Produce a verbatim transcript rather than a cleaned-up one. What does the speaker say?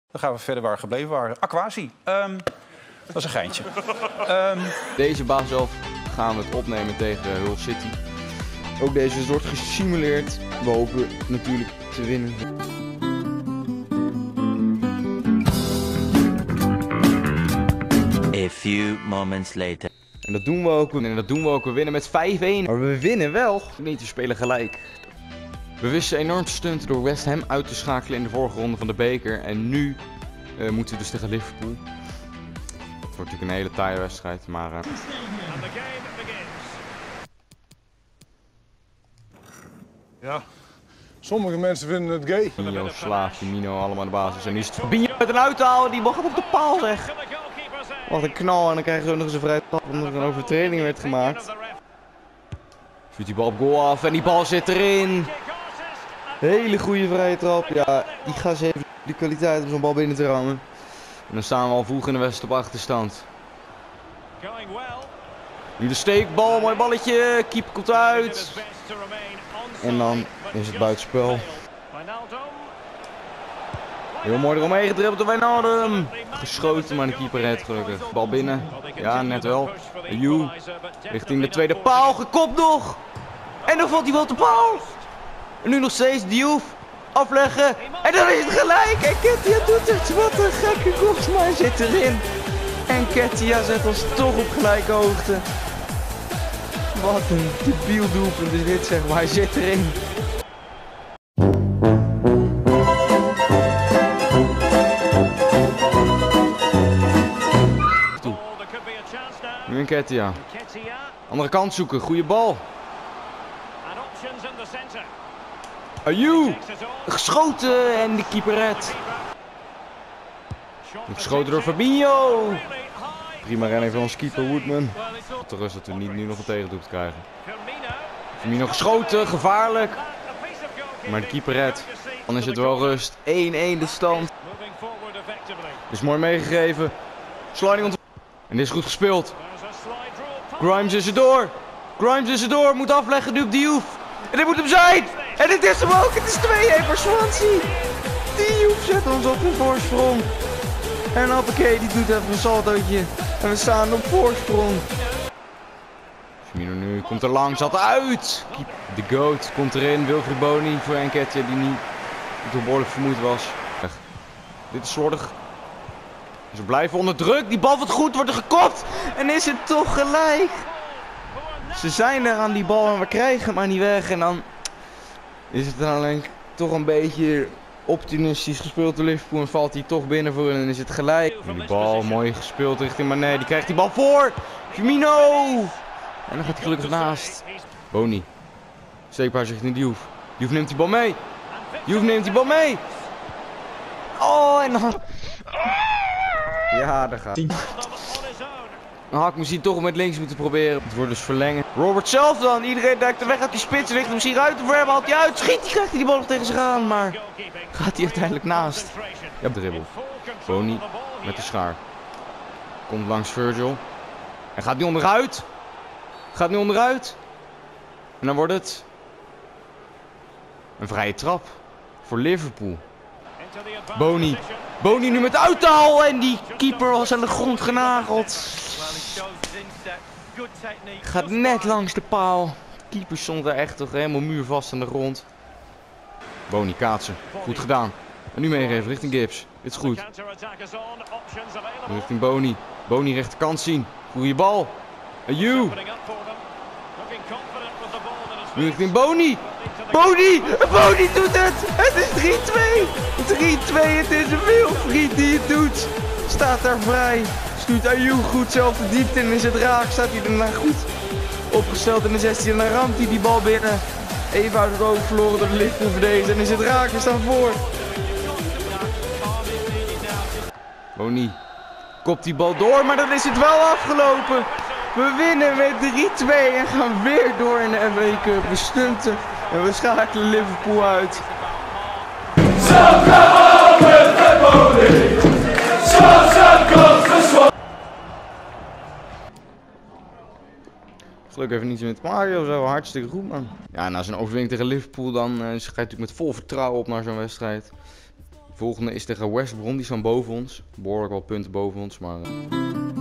Dan gaan we verder waar we gebleven waren. Aquasi. Um, dat is een geintje. Um... Deze baaself gaan we het opnemen tegen Hull City. Ook deze wordt gesimuleerd. We hopen natuurlijk te winnen. A few moments later. En dat doen we ook. En dat doen we ook. We winnen met vijf-een. Maar we winnen wel. Niet, we spelen gelijk. We wisten enorm te stunten door West Ham uit te schakelen in de vorige ronde van de beker. En nu uh, moeten we dus tegen Liverpool. Het wordt natuurlijk een hele taaie wedstrijd, maar... Uh... Ja, sommige mensen vinden het gay. Mino, Slaaf, Mino, allemaal de basis. En nu is het Fabinho met een uithalen, die mag het op de paal, zeg. Wat een knal, en dan krijgen we nog eens een vrije trap omdat er een overtreding werd gemaakt. Vuurt die bal op goal af en die bal zit erin. Hele goede vrije trap. Ja, die gaat ze even de kwaliteit om zo'n bal binnen te rammen. En dan staan we al vroeg in de wedstrijd op achterstand. Nu de steekbal, mooi balletje. Keeper komt uit. En dan is het buitenspel. Heel mooi eromheen gedribbeld door Wijnaldum. Geschoten, maar de keeper redt gelukkig. Bal binnen. Ja, net wel. Ayew. Richting de tweede paal. Gekopt nog. En dan valt die bal op de paal. En nu nog steeds Diouf. Afleggen. En dan is het gelijk. En Ketia doet het. Wat een gekke kost, maar hij zit erin. En Ketia zet ons toch op gelijke hoogte. Wat een debiel doelpunt is dit, zeg maar. Hij zit erin. Nu een Ketia. Andere kant zoeken, goede bal. Ayew. Geschoten en de keeper redt. Geschoten door Fabinho. Prima redding van ons keeper Woodman. Te rust dat we niet nu nog een tegendoelpunt krijgen. Firmino geschoten, gevaarlijk. Maar de keeper redt. Dan is het wel rust. één-één de stand. Is mooi meegegeven. Sliding ont. En dit is goed gespeeld. Grimes is er door. Grimes is er door. Moet afleggen nu op Diouf. En dit moet hem zijn. En dit is hem ook. Het is twee-één voor Swansea. Diouf zet ons op een voorsprong. En hoppakee, die doet even een saltootje. En we staan op voorsprong. Firmino nu komt er langs, zat uit. De goat komt erin. Wilfried Bony voor Nketiah die niet toch behoorlijk vermoeid was. Dit is slordig. Ze blijven onder druk. Die bal wordt goed, wordt er gekopt. En is het toch gelijk. Ze zijn er aan die bal en we krijgen hem maar niet weg. En dan is het dan alleen toch een beetje optimistisch gespeeld door Liverpool. En valt hij toch binnen voor hen en is het gelijk. En die bal mooi gespeeld richting Mané. Die krijgt die bal voor. Firmino. En dan gaat hij gelukkig naast. Bony. Steekpaas richting Diouf. Diouf neemt die bal mee. Diouf neemt die bal mee. Oh, en dan... Ja, daar gaat hij. Een hak misschien toch met links moeten proberen. Het wordt dus verlengen. Robert zelf dan. Iedereen duikt er weg uit die spits. Richting misschien ruitenverwerpen. Haalt hij uit. Schiet. Die krijgt hij die bal nog tegen zich aan. Maar gaat hij uiteindelijk naast. Ja, dribbel. Bony met de schaar. Komt langs Virgil. En gaat nu onderuit. Gaat nu onderuit. En dan wordt het een vrije trap voor Liverpool. Bony. Bony nu met uithaal en die keeper was aan de grond genageld. Gaat net langs de paal. De keeper stond er echt toch helemaal muurvast aan de grond. Bony kaatsen. Goed gedaan. En nu meegeven richting Gibbs. Dit is goed. Richting Bony. Bony rechterkant zien. Goeie bal. Ayew. Nu richting Bony. Bony! Bony doet het! Het is drie-twee! drie-twee, het is Wilfried die het doet. Staat daar vrij. Stuurt Ayew goed zelf de diepte in. Is het raak. Staat hij daarna goed opgesteld in de zestien. En dan ramt hij die bal binnen. Even uit het oog verloren door de Liverpool verdediger. En is het raak. We staan voor. Bony. Kopt die bal door, maar dan is het wel afgelopen. We winnen met drie-twee en gaan weer door in de F A Cup. We stunten en we schakelen Liverpool uit. Gelukkig even niets met Mario, zo hartstikke goed man. Ja, na zijn overwinning tegen Liverpool dan uh, ga je natuurlijk met vol vertrouwen op naar zo'n wedstrijd. Volgende is tegen West Brom, die staan boven ons. Behoorlijk wel punten boven ons, maar... Uh...